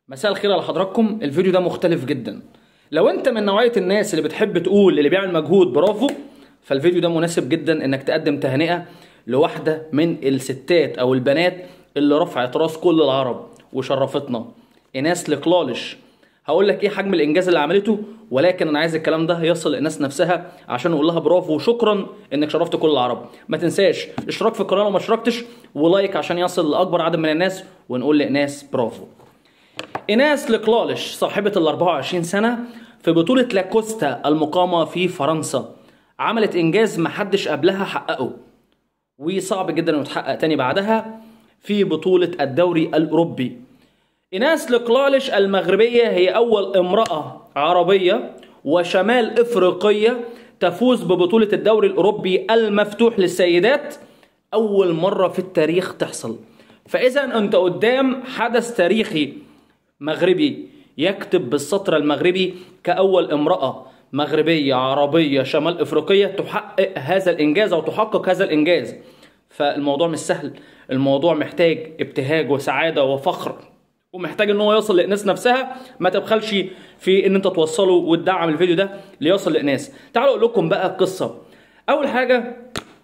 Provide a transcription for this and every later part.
مساء الخير على حضراتكم. الفيديو ده مختلف جدا. لو انت من نوعية الناس اللي بتحب تقول اللي بيعمل مجهود برافو، فالفيديو ده مناسب جدا انك تقدم تهنئة لواحدة من الستات او البنات اللي رفعت راس كل العرب وشرفتنا، ايناس لقلالش. هقول لك ايه حجم الانجاز اللي عملته، ولكن انا عايز الكلام ده يصل للناس نفسها عشان نقول لها برافو وشكرا انك شرفت كل العرب. ما تنساش اشتراك في القناه لو ما اشتركتش، ولايك عشان يصل لاكبر عدد من الناس ونقول لايناس برافو. ايناس لقلالش صاحبة ال 24 سنة في بطولة لاكوستا المقامة في فرنسا عملت إنجاز محدش قبلها حققه، وصعب جدا إنه يتحقق تاني بعدها في بطولة الدوري الأوروبي. ايناس لقلالش المغربية هي أول امرأة عربية وشمال إفريقية تفوز ببطولة الدوري الأوروبي المفتوح للسيدات، أول مرة في التاريخ تحصل. فإذا أنت قدام حدث تاريخي مغربي يكتب بالسطر المغربي كأول امرأة مغربية عربية شمال إفريقية تحقق هذا الإنجاز أو تحقق هذا الإنجاز. فالموضوع مش سهل، الموضوع محتاج ابتهاج وسعادة وفخر، ومحتاج ان هو يوصل للناس نفسها. ما تبخلش في ان انت توصله وتدعم الفيديو ده ليوصل للناس. تعالوا اقول لكم بقى القصة. اول حاجة،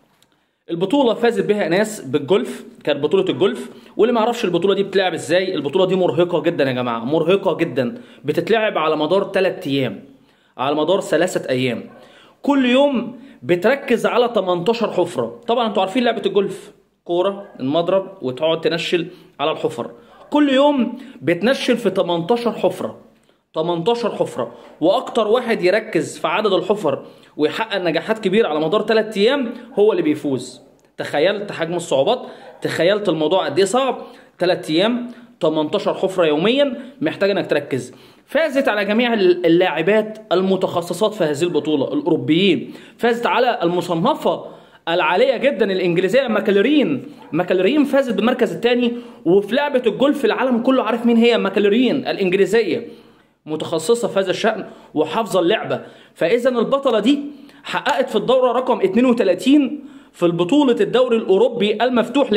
البطولة فازت بها ايناس بالجولف، كانت بطولة الجولف. واللي ما يعرفش البطولة دي بتلعب ازاي، البطولة دي مرهقة جدا يا جماعة، مرهقة جدا. بتتلعب على مدار 3 ايام، على مدار 3 ايام. كل يوم بتركز على 18 حفرة. طبعا انتوا عارفين لعبة الجولف، كورة المضرب وتقعد تنشل على الحفر. كل يوم بتنشل في 18 حفرة، 18 حفرة. واكتر واحد يركز في عدد الحفر ويحقق نجاحات كبيرة على مدار 3 ايام هو اللي بيفوز. تخيلت حجم الصعوبات؟ تخيلت الموضوع قد ايه صعب؟ 3 ايام 18 حفرة يوميا، محتاج انك تركز. فازت على جميع اللاعبات المتخصصات في هذه البطولة الأوروبيين. فازت على المصنفة العالية جدا الإنجليزية ماكلرين فازت بالمركز الثاني. وفي لعبة الجولف العالم كله عارف مين هي ماكلرين الإنجليزية، متخصصة في هذا الشأن وحافظة اللعبة. فإذا البطلة دي حققت في الدورة رقم 32 في البطولة الدوري الأوروبي المفتوح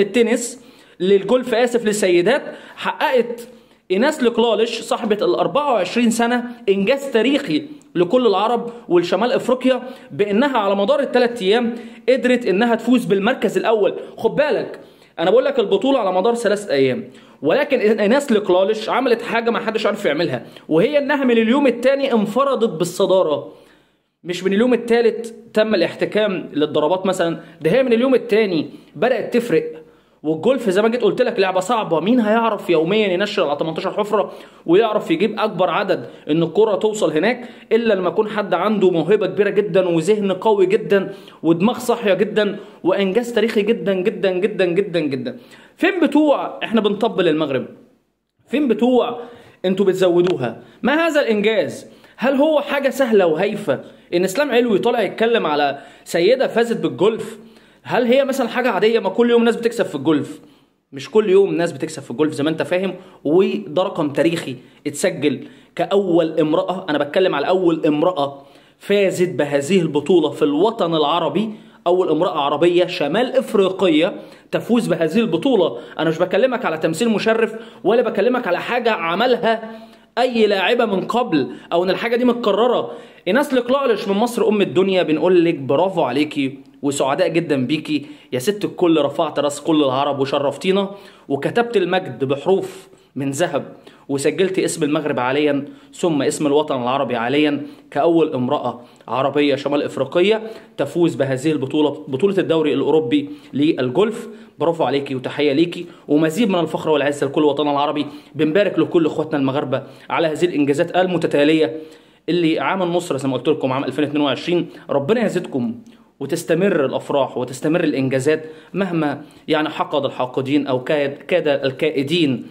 للجولف للسيدات. حققت ايناس لقلالش صاحبة ال 24 سنة إنجاز تاريخي لكل العرب والشمال إفريقيا، بأنها على مدار ال3 أيام قدرت إنها تفوز بالمركز الأول. خد بالك أنا بقول لك البطولة على مدار 3 أيام، ولكن ايناس لقلالش عملت حاجة ما حدش عارف يعملها، وهي إنها من اليوم الثاني انفردت بالصدارة. مش من اليوم الثالث تم الاحتكام للضربات مثلا، ده هي من اليوم الثاني بدأت تفرق. والجولف زي ما جيت قلت لك لعبه صعبه. مين هيعرف يوميا ينشر على 18 حفره ويعرف يجيب اكبر عدد ان الكره توصل هناك الا لما يكون حد عنده موهبه كبيره جدا وذهن قوي جدا ودماغ صاحيه جدا وانجاز تاريخي جدا جدا جدا جدا جدا. فين بتوع احنا بنطبل المغرب؟ فين بتوع انتوا بتزودوها؟ ما هذا الانجاز؟ هل هو حاجه سهله وهايفه ان اسلام علوي طالع يتكلم على سيده فازت بالجولف؟ هل هي مثلا حاجة عادية؟ ما كل يوم ناس بتكسب في الجولف. مش كل يوم ناس بتكسب في الجولف زي ما انت فاهم، وده رقم تاريخي اتسجل كأول امرأة. انا بتكلم على أول امرأة فازت بهذه البطولة في الوطن العربي، أول امرأة عربية شمال إفريقية تفوز بهذه البطولة. أنا مش بكلمك على تمثيل مشرف، ولا بكلمك على حاجة عملها أي لاعبة من قبل أو إن الحاجة دي متكررة. ايناس لقلالش من مصر أم الدنيا بنقول لك برافو عليكي وسعداء جدا بيكي يا ست الكل. رفعت راس كل العرب وشرفتينا، وكتبت المجد بحروف من ذهب، وسجلت اسم المغرب عاليا ثم اسم الوطن العربي عاليا كأول امرأة عربية شمال إفريقية تفوز بهذه البطولة، بطولة الدوري الأوروبي للجولف. برافو عليكي وتحية ليكي ومزيد من الفخر والعزة لكل وطننا العربي. بنبارك لكل اخواتنا المغاربة على هذه الإنجازات المتتالية اللي عام النصر زي ما قلت لكم عام 2022. ربنا يزيدكم وتستمر الافراح وتستمر الانجازات مهما يعني حقد الحاقدين او كاد الكائدين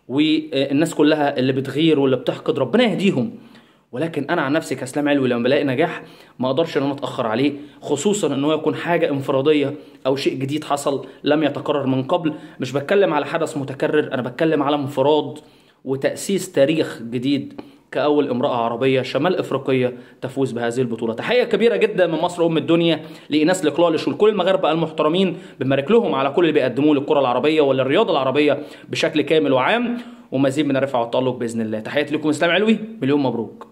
والناس كلها اللي بتغير واللي بتحقد، ربنا يهديهم. ولكن انا عن نفسي كاسلام علوي لما بلاقي نجاح ما اقدرش ان انا اتاخر عليه، خصوصا ان هو يكون حاجه انفراديه او شيء جديد حصل لم يتكرر من قبل. مش بتكلم على حدث متكرر، انا بتكلم على انفراد وتاسيس تاريخ جديد كأول امرأة عربية شمال افريقية تفوز بهذه البطولة. تحية كبيرة جدا من مصر ام الدنيا لإيناس لكلالش ولكل المغاربة المحترمين، بنبارك لهم على كل اللي بيقدموه للكرة العربية وللرياضة العربية بشكل كامل وعام، ومزيد من الرفعة والتألق بإذن الله. تحياتي لكم اسلام علوي، مليون مبروك.